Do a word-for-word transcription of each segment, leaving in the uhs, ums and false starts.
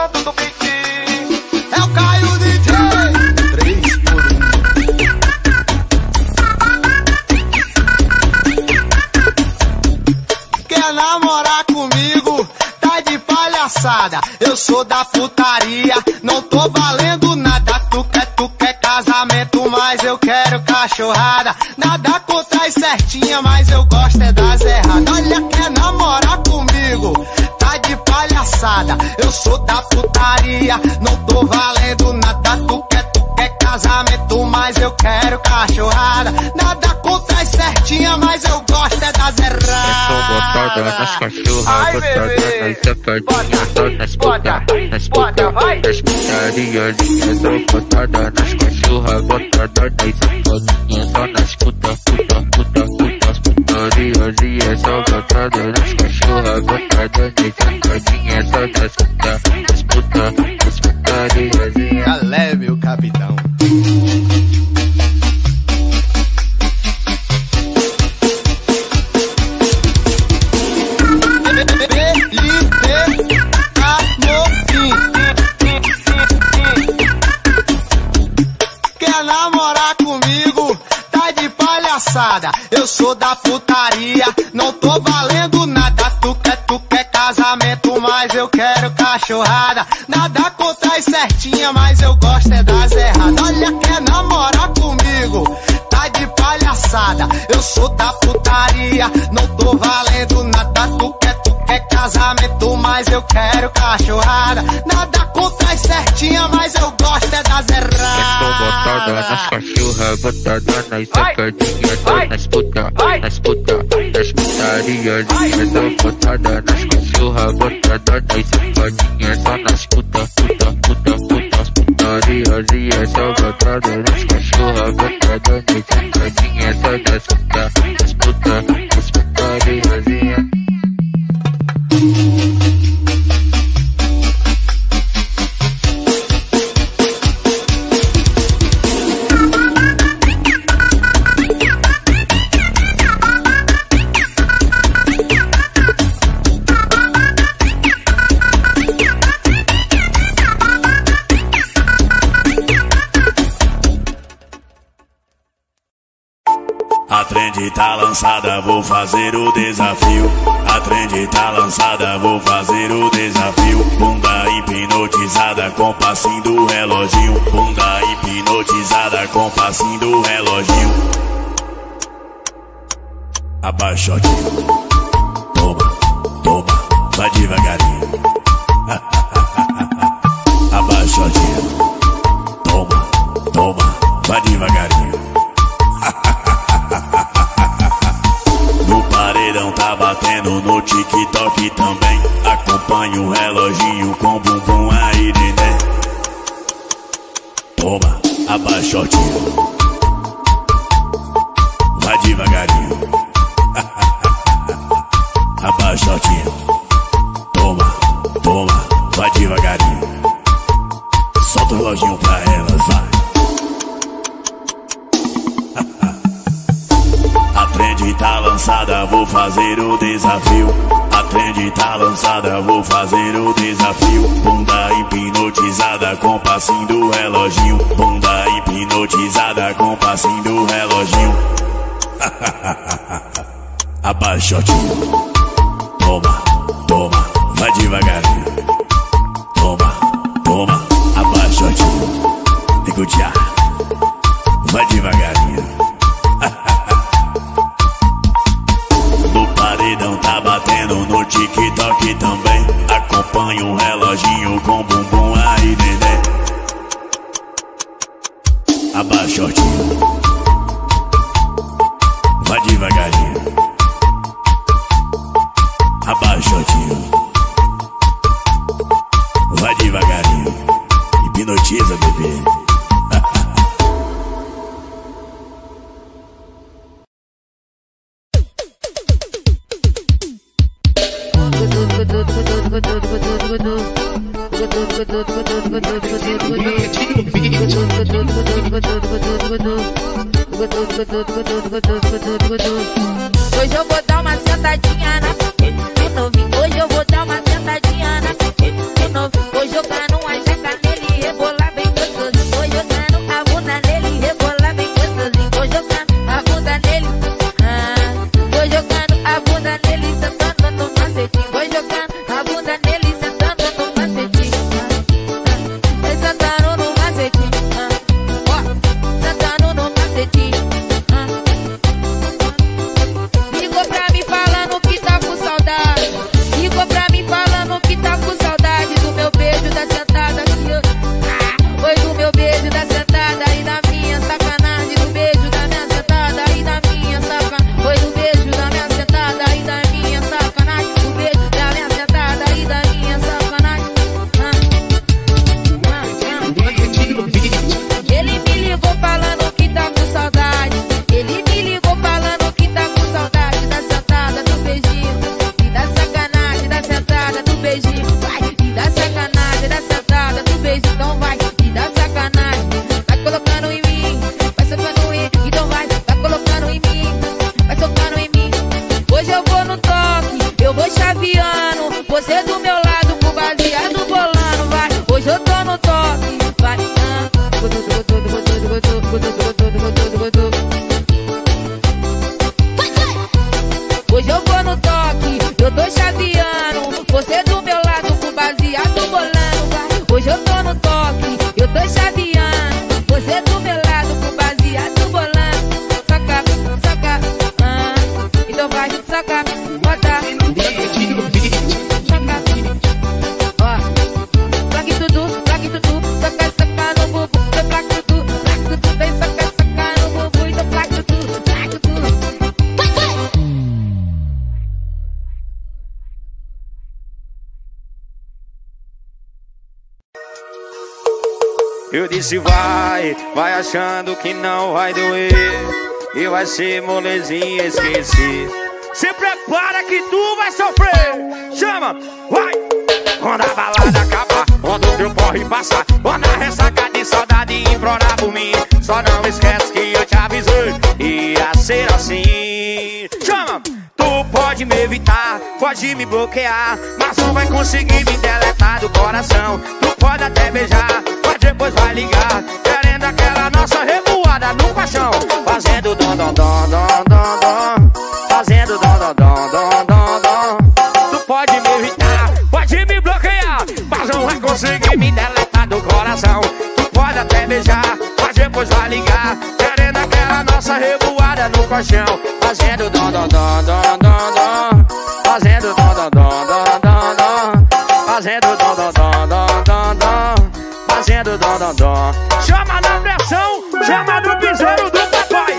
comando do beat. É o Caio D J. três por um. Quer namorar comigo? Tá de palhaçada. Eu sou da putaria, não tô valendo nada. Tu quer, tu quer casamento, mas eu quero cachorrada. Nada contra as certinha, mas eu gosto é das erradas. Olha, quer namorar comigo? Tá de palhaçada. Eu sou da putaria, não tô valendo nada. Tu quer, tu quer casamento, mas eu quero cachorrada. Nada contra as certinha, mas eu gosto é das erradas. Eu sou botada nas cachorras, botada nas safadinhas, só nas puta, nas puta, nas putarias. Eu sou botada nas cachorras, botada nas safadinhas, só nas puta, puta, puta, puta, as putarias. E é só botada nas cachorras, botada nas safadinhas, só nas puta, nas puta, nas putarias. Já leve o capitão. Quer namorar comigo? Tá de palhaçada. Eu sou da putaria, não tô valendo nada. Tu quer, tu quer casamento, mas eu quero cachorrada. Nada contra as certinha, mas eu gosto é das erradas. Olha, quer namorar comigo? Tá de palhaçada. Eu sou da putaria, não tô valendo nada. Tu quer, tu quer casamento, mas eu quero cachorrada. Nada contra as certinha, mas eu gosto é das erradas. Eu sou botada nas cachorras, botada nas sacadinhas, só nas puta, nas puta, nas putarias. Eu sou botada nas cachorras, botada nas sacadinhas, só nas puta, puta, puta, puta, as putarias. E é só botada nas cachorras, botada nas sacadinhas, só nas puta, nas puta, nas putarias. A trend tá lançada, vou fazer o desafio. A trend tá lançada, vou fazer o desafio. Bunda hipnotizada com passinho do reloginho. Bunda hipnotizada com passinho do reloginho. Abaixotinho. Toma, toma, vai devagarinho. Abaixotinho. Toma, toma, vai devagarinho. No paredão tá batendo, no TikTok também. Acompanha o reloginho com bumbum aí, neném. Toma, abaixotinho. Vai devagarinho. Abaixotinho. Toma, toma, vai devagarinho. Solta o reloginho pra elas, vai. A trend tá lançada, vou fazer o desafio. A trend tá lançada, vou fazer o desafio. Bunda hipnotizada com passinho do reloginho. Bunda hipnotizada com passinho do reloginho. Abaixotinho. Toma, toma, vai devagarinho. Toma, toma, abaixotinho. Negotiar, vai devagarinho. No paredão tá batendo, no TikTok também. Acompanha o reloginho com bumbum aí, neném. Abaixotinho. Vai devagarinho. Abaixotinho. Vai devagarinho. Hipnotiza, bebê. Hoje eu vou dar uma sentadinha na piquete do novinho. Hoje eu vou dar uma sentadinha na piquete do novinho. Vou jogar vai sacar, bota. Ó, plaque tudo, plaque tudo, saca, saca no bubu, plaque tudo, plaque tudo, vem saca, saca no bubu, então plaque tudo, plaque tudo. Eu disse vai, vai achando que não vai doer e vai ser molezinha esquecer. Se prepara que tu vai sofrer. Chama, vai. Quando a balada acabar, quando o teu corre passar, quando a ressaca de saudade implorar por mim, só não esquece que eu te avisei, ia ser assim. Chama, tu pode me evitar, pode me bloquear, mas não vai conseguir me deletar do coração. Tu pode até beijar, mas depois vai ligar, querendo aquela nossa revoada no paixão, fazendo dom dom dom dom dom dom, fazendo dom dom dom dom dom dom. Tu pode me evitar, pode me bloquear, mas não vai conseguir me deletar do coração. Tu pode até beijar, mas depois vai ligar, querendo aquela nossa revoada no colchão, fazendo dom dom dom dom dom dom, fazendo dom dom dom dom dom dom, fazendo dom dom dom dom dom dom, fazendo dom dom dom. Chama na pressão, chama no piseiro do papai.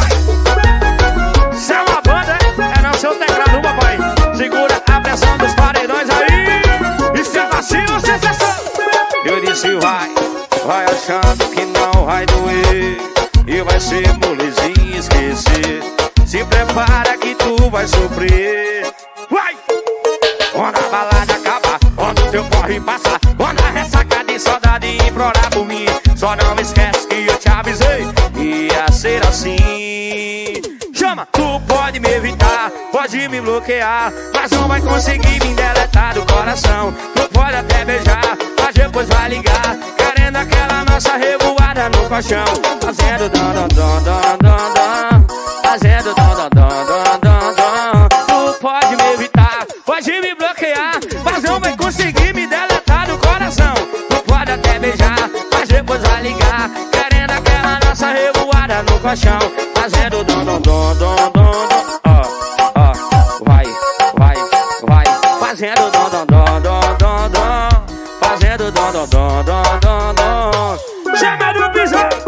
Vai! Se é uma banda, é não seu teclado, papai. Segura a pressão dos paredões aí. E se é vacilo, sensação. Eu disse vai, vai achando que não vai doer e vai ser molezinha esquecer. Se prepara que tu vai sofrer. Vai! Quando a balada acabar, quando o teu corre passar, quando a ressaca de saudade implorar por mim, só não esquece que eu te avisei, ia ser assim. Chama, tu pode me evitar, pode me bloquear, mas não vai conseguir me deletar do coração. Tu pode até beijar, mas depois vai ligar, querendo aquela nossa revoada no colchão, fazendo dom dom dom dom dom dom, fazendo dom dom dom dom dom dom. Tu pode me evitar, pode me bloquear, mas não vai conseguir me deletar do coração. Tu pode até beijar, mas depois vai ligar, querendo aquela nossa revoada no colchão, fazendo dom dom dom dom dom dom. Ó, ó, vai, vai, vai, fazendo dom dom dom dom dom dom, fazendo dom dom dom dom dom dom. Chama do piseiro.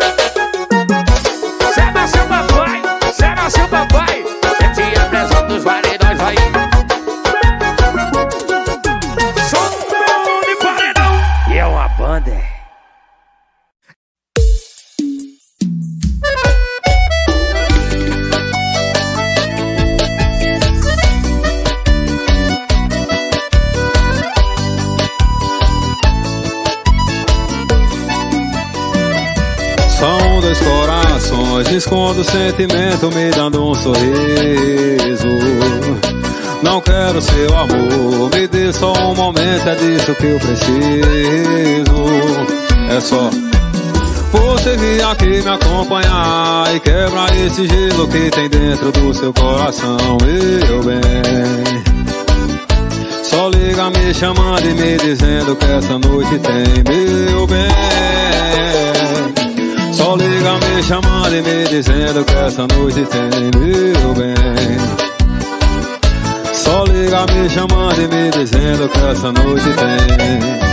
Chama seu papai, chama seu papai. Sente a pressão dos paredões aí. Som de paredão. E é uma banda. São dois corações, escondo o sentimento me dando um sorriso. Não quero seu amor, me dê só um momento, é disso que eu preciso. É só você vir aqui me acompanhar e quebrar esse gelo que tem dentro do seu coração, meu bem. Só liga me chamando e me dizendo que essa noite tem, meu bem. Só liga me chamando e me dizendo que essa noite tem, meu bem. Só liga me chamando e me dizendo que essa noite tem.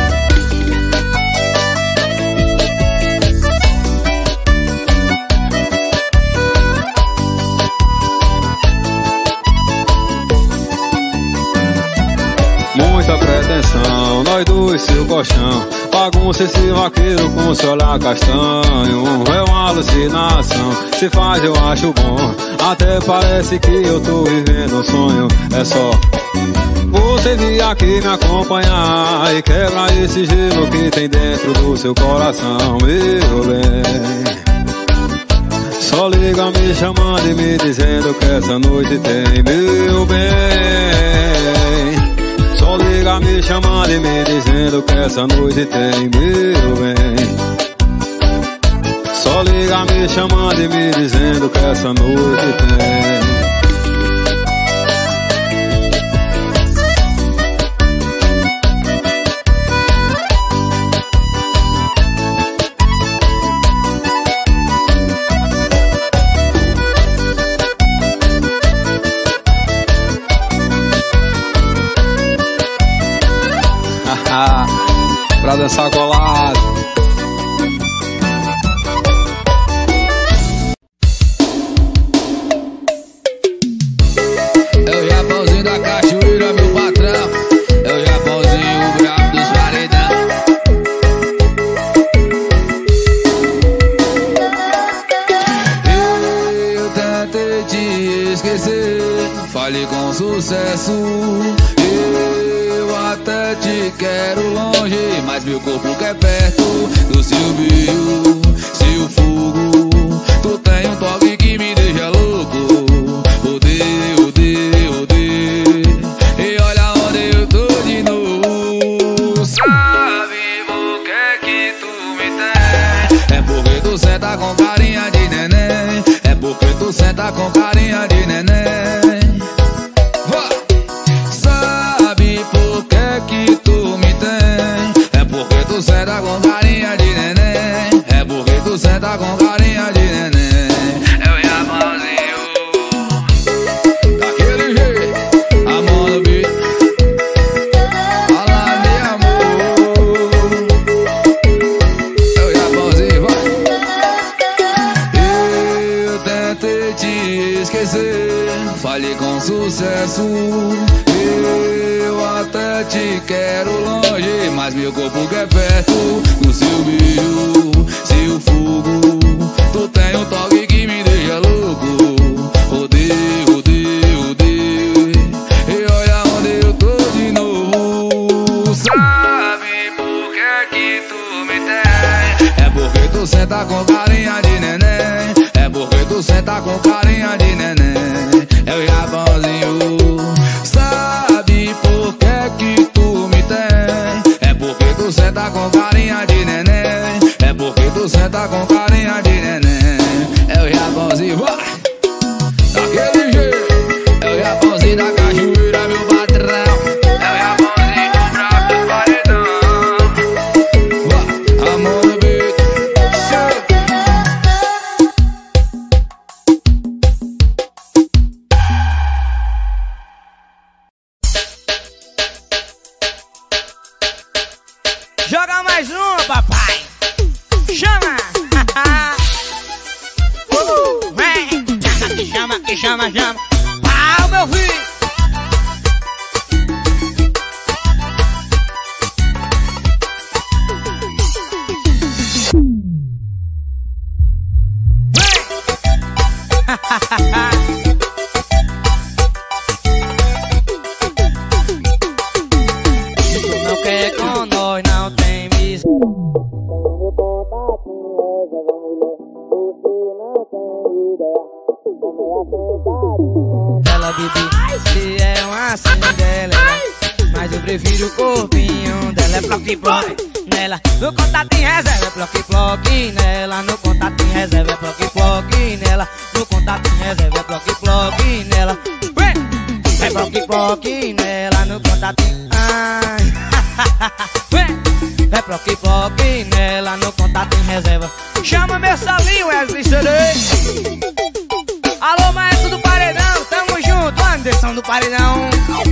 Muita pretensão, nós dois seu colchão, bagunça esse vaqueiro com seu olhar castanho. É uma alucinação, se faz eu acho bom, até parece que eu tô vivendo um sonho. É só você vir aqui me acompanhar e quebrar esse gelo que tem dentro do seu coração, meu bem. Só liga me chamando e me dizendo que essa noite tem, meu bem. Só liga me chamando e me dizendo que essa noite tem, meu bem. Só liga me chamando e me dizendo que essa noite tem. dançar colado. É o Japãozinho da cachoeira, meu patrão. É o Japãozinho, o brabo dos paredão. Eu tentei te esquecer, falei com sucesso. Eu até te quero longe, mas meu corpo quer perto do seu brilho, seu fogo. Tu tem um toque que me deixa louco. Odeio, odeio, odeio. E olha onde eu tô de novo. Sabe por que que tu me tem? É porque tu senta com carinha de neném. É porque tu senta com carinha de neném. Vai! Sabe por que que tu me tem? É porque tu senta com carinha de neném. É porque tu senta com carinha de neném. É o Japãozinho, daquele jeito, a mão no beat. Fala de amor. É o Japãozinho, vai. Eu tentei te esquecer, falei com sucesso. Eu até te quero longe, mas meu corpo quer perto do seu brilho, seu fogo. Tu tem um toque que me deixa louco. Odeio, odeio, odeio. E olha onde eu tô de novo. Sabe por que que tu me tem? É porque tu senta com carinha de neném. É porque tu senta com carinha de neném. É o Japãozinho. Sabe por que que tu me tem? É porque tu senta com carinha de neném. É porque tu senta com carinha de neném. É o Japãozinho, vai! Daquele jeito. É o Japãozinho da cachoeira, meu patrão. É o Japãozinho do brabo do paredão. Vai, a mão no beat. Joga mais uma, papai. Chama. uh, vem. Que chama, que chama, chama. Pau, meu filho. Se tu não quer com nós, não tem missão. Ela bebê, se é uma Cinderela, mas eu prefiro o corpinho dela. É bloque, bloque nela, no contato em reserva. É bloque, bloque nela, no contato em reserva. É bloque, bloque nela, no contato em reserva. É bloque, bloque nela. É bloque, bloque nela, no contato em... Ai. É bloque, bloque nela, no contato em reserva. Chama meu salinho, Wesley C D. Alô, maestro do paredão, tamo junto, Anderson do paredão.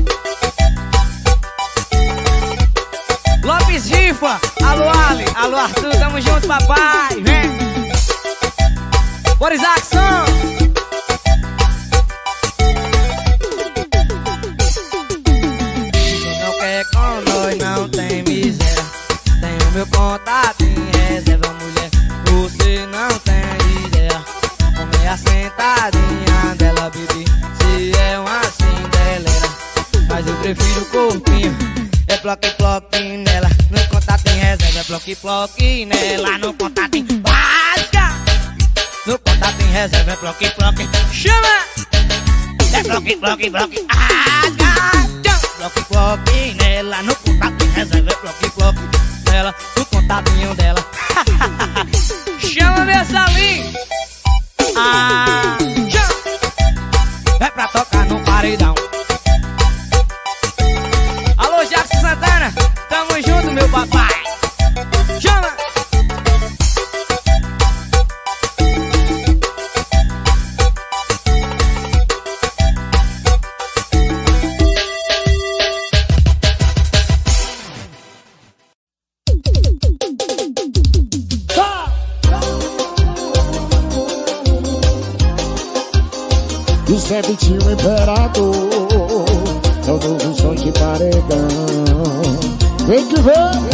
Lopes Rifa, alô Ali, alô Arthur, tamo junto, papai, vem. Boris Axon. Se não quer com nós, não tem miséria. Tem o meu contato em reserva, mulher. Você não tem ideia. Como é a sentadinha dela, bebê. Se é uma Cinderela, mas eu prefiro o corpinho. É bloque, bloque nela, no contato em reserva. É bloque, bloque nela, no contato em básica. No contato em reserva. É bloque, bloque, chama. É bloque, bloque, bloque, ah, bloque, bloque nela, no contato em reserva. É bloque, bloque nela, no contatinho dela. Chama meu salinho. Ah, é pra tocar no paredão. Alô, Jackson Santana, tamo junto, meu papai. Chama. Esse é Vitinho Imperador, é o novo som de paredão. Vem que vem.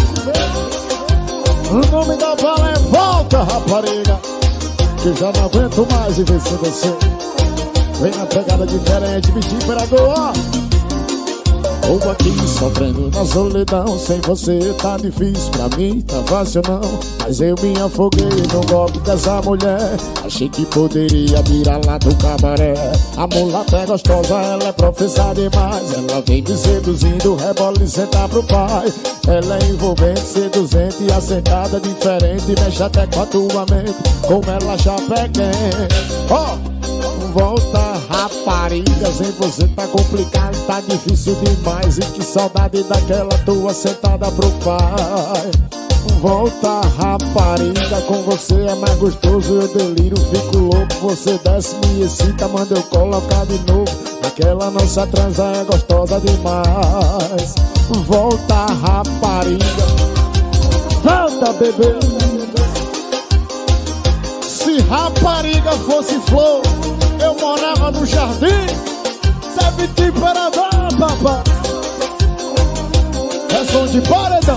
O nome da bala é Volta, rapariga, que já não aguento mais e ver sem você. Vem na pegada diferente, Vitinho Imperador, ó. Ou aqui sofrendo na solidão, sem você tá difícil pra mim, tá fácil não. Mas eu me afoguei no golpe dessa mulher. Achei que poderia virar lá do cabaré. A mulata é gostosa, ela é profissa demais. Ela vem me seduzindo, rebola e senta pro pai. Ela é envolvente, seduzente e assentada diferente. Mexe até com a tua mente, como ela chapa é quente. Ó! Oh! Volta, rapariga, sem você tá complicado, tá difícil demais. E que saudade daquela tua sentada pro pai. Volta, rapariga, com você é mais gostoso. Eu deliro, fico louco, você desce, me excita, manda eu colocar de novo. Aquela nossa transa é gostosa demais. Volta, rapariga, volta, bebê. Se rapariga fosse flor, eu morava no jardim. Sabe de paradão, papá. É som de paredão.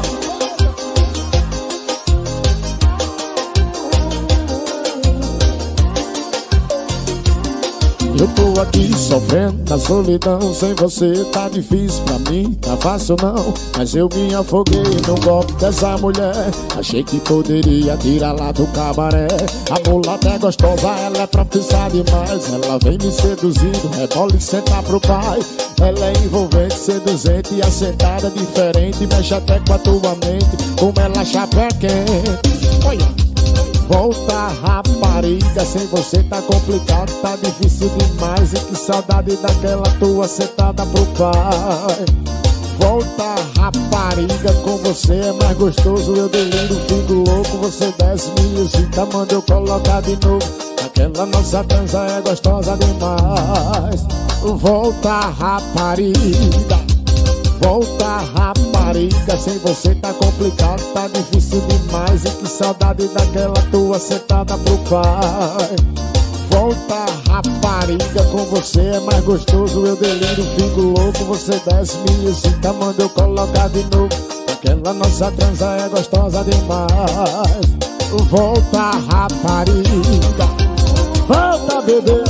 Eu tô aqui sofrendo na solidão, sem você tá difícil pra mim, tá fácil não. Mas eu me afoguei no golpe dessa mulher. Achei que poderia tirar lá do cabaré. A mulata é gostosa, ela é profissa demais. Ela vem me seduzindo, rebola e senta pro pai. Ela é envolvente, seduzente e assentada diferente. Mexe até com a tua mente, como ela chapa é quente. Olha! Volta, rapariga, sem você tá complicado, tá difícil demais. E que saudade daquela tua sentada pro pai. Volta, rapariga, com você é mais gostoso. Eu deliro, fico louco, você desce, me excita, manda eu colocar de novo. Aquela nossa dança é gostosa demais. Volta, rapariga, volta, rapariga, sem você tá complicado, tá difícil demais. E que saudade daquela tua sentada pro pai. Volta, rapariga, com você é mais gostoso. Eu deliro, fico louco, você desce, me excita, manda eu colocar de novo. Aquela nossa transa é gostosa demais. Volta, rapariga, volta, bebê.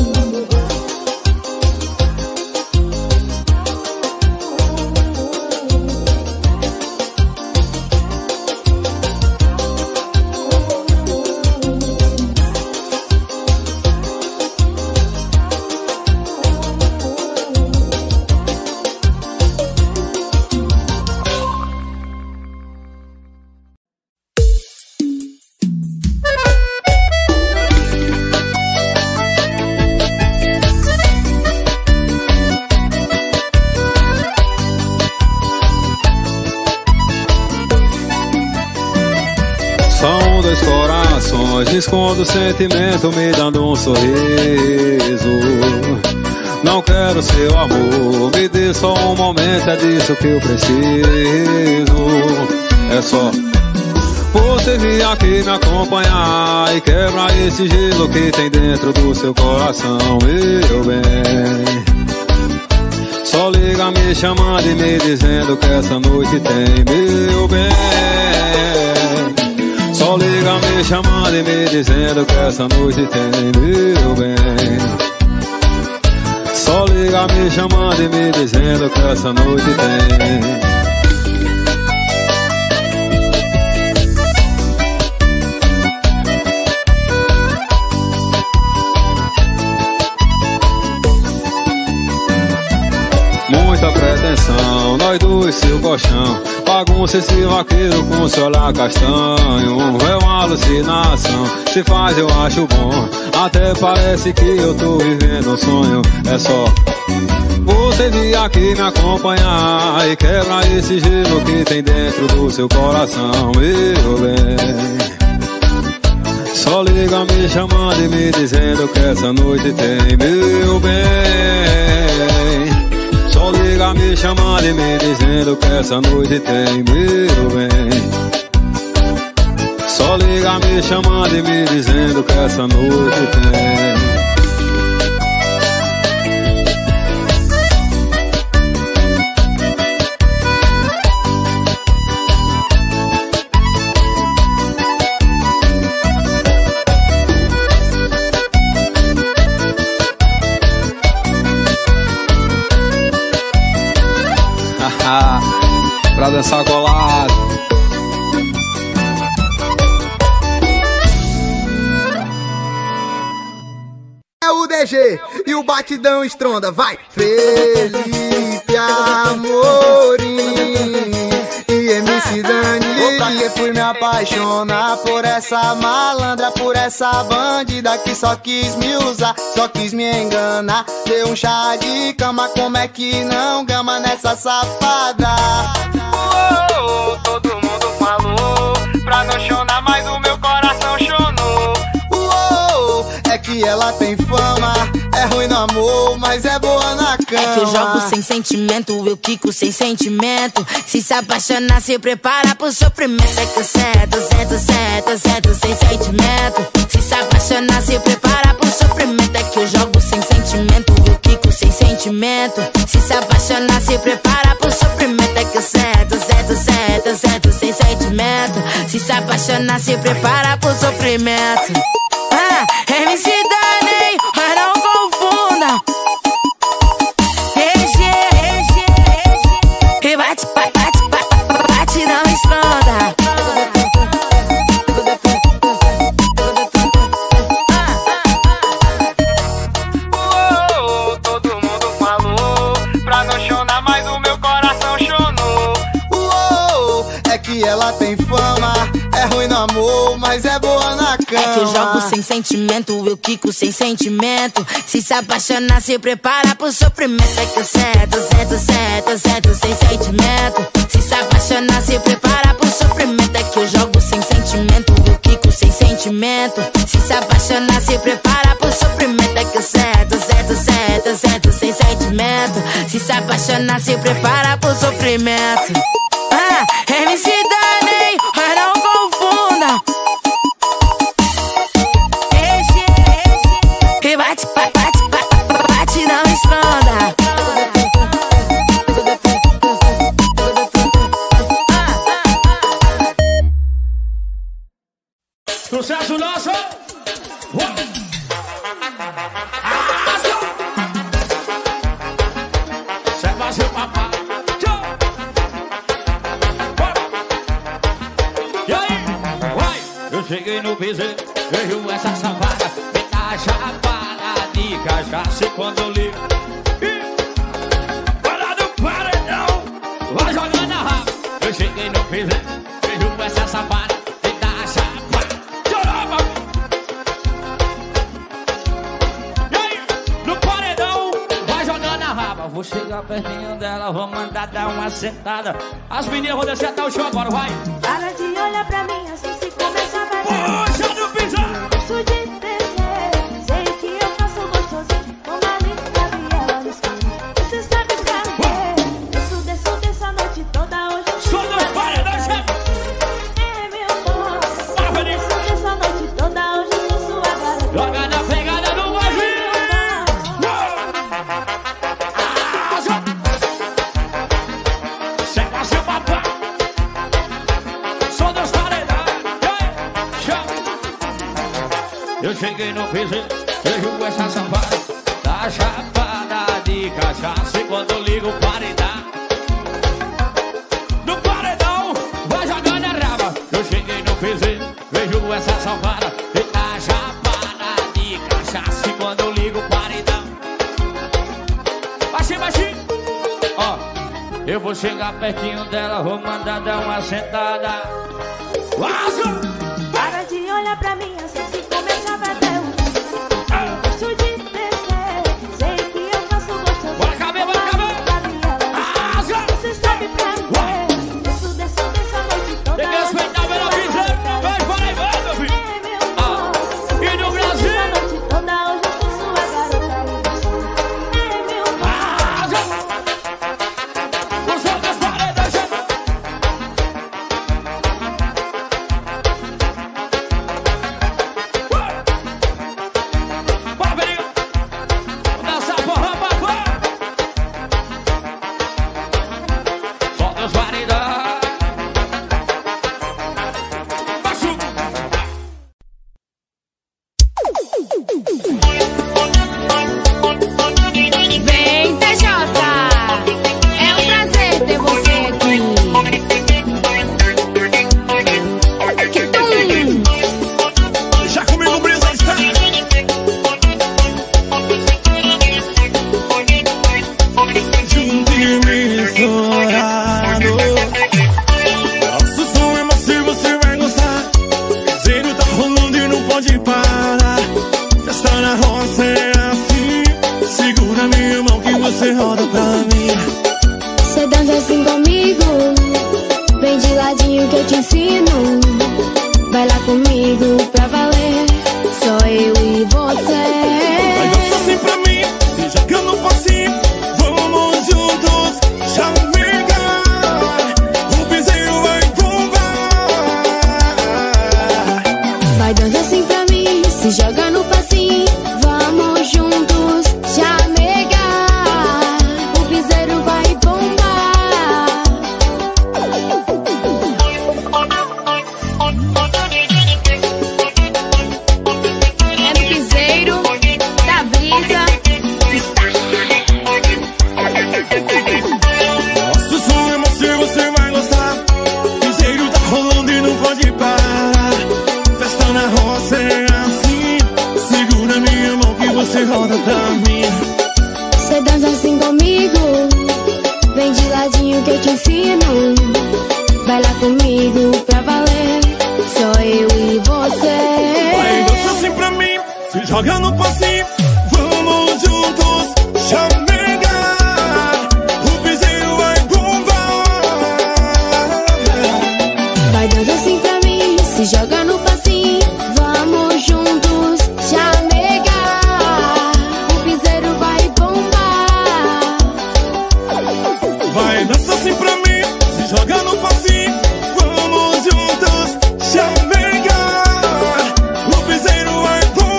Escondo o sentimento me dando um sorriso. Não quero seu amor, me dê só um momento, é disso que eu preciso. É só você vir aqui me acompanhar e quebrar esse gelo que tem dentro do seu coração, meu bem. Só liga me chamando e me dizendo que essa noite tem, meu bem. Só liga me chamando e me dizendo que essa noite tem, meu bem. Só liga me chamando e me dizendo que essa noite tem. Muita pretensão, nós dois seu colchão. Bagunça esse vaqueiro com seu olhar castanho. É uma alucinação, se faz eu acho bom. Até parece que eu tô vivendo um sonho. É só você vir aqui me acompanhar e quebrar esse gelo que tem dentro do seu coração, meu bem. Só liga me chamando e me dizendo que essa noite tem, meu bem. Só liga me chamando e me dizendo que essa noite tem, meu bem. Só liga me chamando e me dizendo que essa noite tem. Ah, pra dançar colado. É o D G e o batidão estronda, vai! Felipe Amorim e M C Dani. Porque fui me apaixonar por essa malandra, por essa bandida que só quis me usar, só quis me enganar. Deu um chá de cama, como é que não gama nessa safada? Oh, todo mundo falou pra não chorar, mas o meu coração chonou. É que ela tem fama, é ruim no amor, mas é boa na cama. É que eu jogo sem sentimento, eu quico sem sentimento. Se se apaixonar, se prepara pro sofrimento. É que eu cedo, cedo, cedo, cedo, sem sentimento. Se se apaixonar, se prepara pro sofrimento. É que eu jogo sem sentimento, eu quico sem sentimento. Se se apaixonar, se prepara pro sofrimento. É que eu cedo, cedo, cedo, cedo, sem sentimento. Se se apaixonar, se prepara pro sofrimento. Ah, M C Dani, mas não confunda. Esse, esse, esse. E bate, bate, bate, bate, não esconda. Oh, todo mundo falou pra não chorar, mas o meu coração chonou. Oh, é que ela tem fama, é ruim no amor, mas é boa na cama. É que eu jogo sem sentimento, eu quico sem sentimento. Se se apaixonar, se prepara pro sofrimento. É que eu cedo, cedo, cedo, cedo, sem sentimento. Se se apaixonar, se prepara pro sofrimento. É que eu jogo sem sentimento, eu quico sem sentimento. Se se apaixonar, se prepara pro sofrimento. É que eu cedo, cedo, cedo, cedo, sem sentimento. Se se apaixonar, se prepara pro sofrimento. Ah, M C Dani, mas não confunda. Esse, esse. E bate, bate, bate, bate, não esconda. Sucesso nosso! Serva seu papai. E aí? Vai! Eu cheguei no piseiro, vejo essa safada, vem da chapada de cachaça. E quando eu ligo, para do paredão, vai jogando a raba. Eu cheguei no piseiro, vejo essa safada, vem da chapada. Chorava! E aí? No paredão, vai jogando a raba. Vou chegar pertinho dela, vou mandar dar uma sentada. As meninas vão descer até o chão agora, vai! Para de olhar pra mim assim, se começa a fazer. Puxa no pisão! Gosto de descer, sei que eu faço gostosinho. Com a linda viela no escuro, você sabe pra quê? Desço, desço, desço a noite toda hoje. Sou dos paredões, chefe! É meu amor. Desço, desço a noite toda hoje, sou sua garota. Joga na pegada do Brasil! Serva seu papai! Sou dos paredões! Eu cheguei no piseiro, vejo essa sambada da chapada de cachaça. E quando eu ligo o paredão, no paredão, vai jogando a raba. Eu cheguei no piseiro, vejo essa sambada da chapada de cachaça. E quando eu ligo o paredão, baixinho, baixinho. Ó, eu vou chegar pertinho dela, vou mandar dar uma sentada. Vaza! Para de olhar pra mim assim, se começa a bater o gosto de descer, sei que eu faço gostoso. Bora caber, bora caber! Você sabe pra quê? Desço, desço, desço a noite toda. Tem que respeitar o meu piseiro. Vai, vai, vai, meu filho! É meu amor. E no Brasil? A noite toda hoje eu sou sua garota. É meu amor. Os outros paredões, eu te ensino. Vai lá comigo pra valer, só eu e você. Vai, dança assim pra mim, se joga no passinho. Vamos juntos, chamega. O piseiro vai bombar. Vai, dança assim pra mim, se joga no passinho. Vamos juntos, chamega. O piseiro vai bombar. Vai, dança assim pra mim, se joga no passinho. Vamos juntos, chamega. O piseiro vai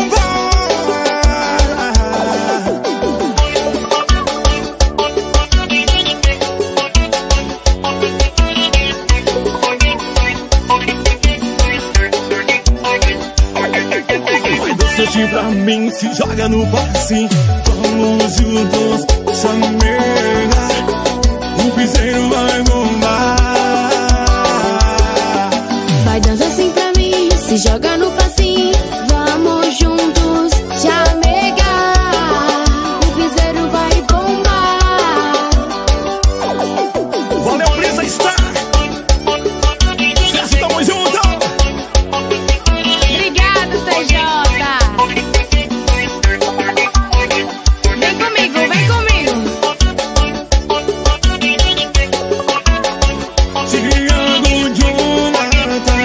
assim pra mim, se joga no passinho. Vamos juntos, chamega. O piseiro vai bombar. Vai, dança assim pra mim, se joga no passinho. Vamos juntos, chamega. O piseiro vai bombar. Valeu, Brisa Star. Sucesso, tamo junto. Obrigado, C J. Vem comigo, vem comigo. Tiago Jonathan.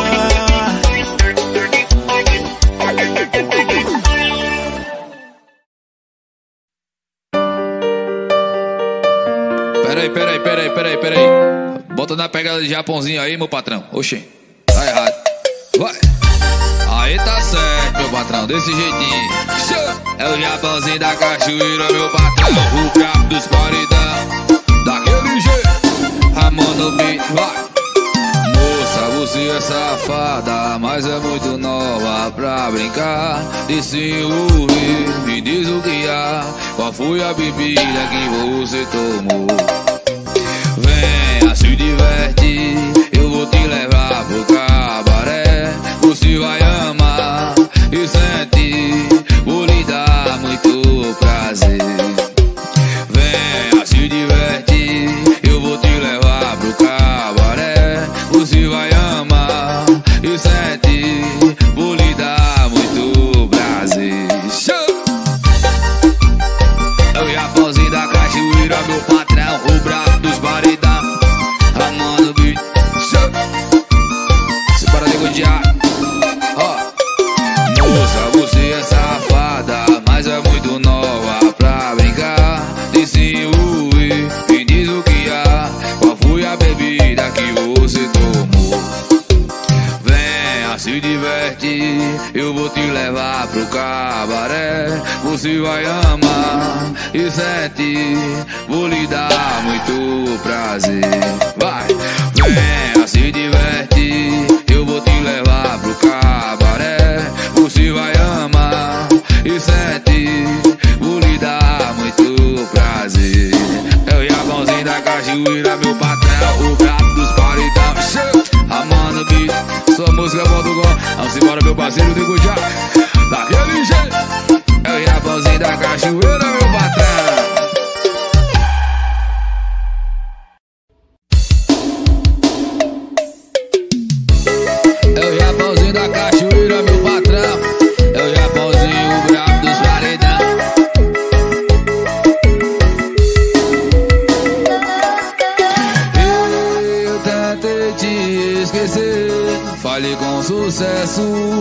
Peraí, peraí, peraí, peraí, peraí. Bota na pegada de Japãozinho aí, meu patrão. Oxê, tá errado. Vai. Aí tá certo, meu patrão, desse jeitinho. É o Japãozinho da cachoeira, meu patrão. O brabo dos paredão, daquele jeito. Ramon no beat, vai. Moça, você é safada, mas é muito nova pra brincar de se envolver. Me diz o que há, qual foi a bebida que você tomou? Venha, se diverte, eu vou te levar pro cabaré. Você vai amar e sentir, vou lhe dar muito prazer. Venha, se diverte, eu vou te levar pro cabaré. Você vai amar e sentir, vou lhe dar muito prazer. É o Japãozinho da cachoeira, meu patrão, o brabo dos paredão. Ramando o beat, se para de godiar. Moça, você é safada, mas é muito nova pra brincar de se envolver. Me diz o que há, qual foi a bebida que você tomou? Venha, se divertir, eu vou te levar pro cabaré. Você vai amar e sentir, vou lhe dar muito prazer. Vai, venha, se divertir, eu vou te levar pro cabaré. Você vai amar e sentir, vou lhe dar muito prazer. É o Japãozinho da cachoeira, meu patrão, o brabo dos paredão. Amando o beat, sua música é bom do gol. Vamos embora, meu parceiro de Gujá, daquele jeito. É o Japãozinho da cachoeira, meu patrão. É o Japãozinho da cachoeira, meu patrão. É o Japãozinho, o brabo dos paredão. Eu tentei te esquecer, falei com sucesso.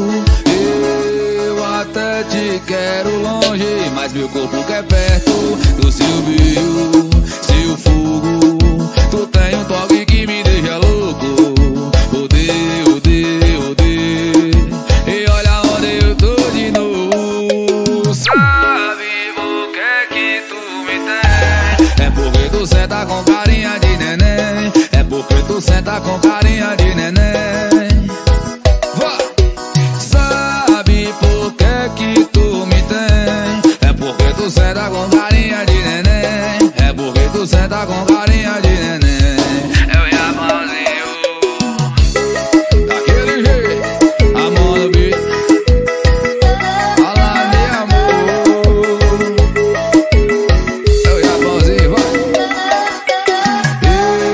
Eu até te quero longe, mas meu corpo quer perto do seu brilho, seu fogo. Tu tem um toque que me deixa louco. Odeio, odeio, odeio. E olha onde eu tô de novo. Sabe por que que tu me tem? É porque tu senta com carinha de neném. É porque tu senta com carinha de neném. Vai! Sabe por que que tu me tem? É porque tu senta com carinha de neném. É porque tu senta com carinha de neném. É o Japãozinho, daquele jeito, amor no beat. Fala, meu amor. É o Japãozinho, vai.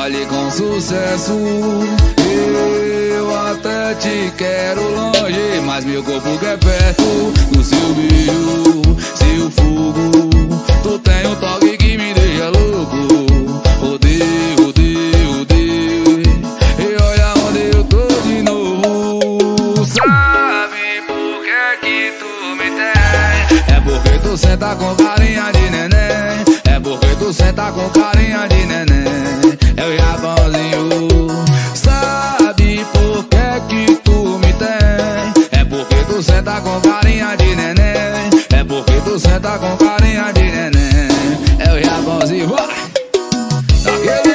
baile com sucesso. Eu até te quero longe, mas meu corpo quer perto do seu beijo, seu fogo. Tu tem um toque que me deixa louco. Odeio, odeio, odeio. E olha onde eu tô de novo. Sabe por que que tu me tem? É porque tu senta com carinha de neném. É porque tu senta com carinha de neném. É o Japãozinho. Sabe por que que tu me tem? É porque tu senta com carinha de neném. É porque tu senta com carinha de neném. É o Japãozinho. Vai! Daquele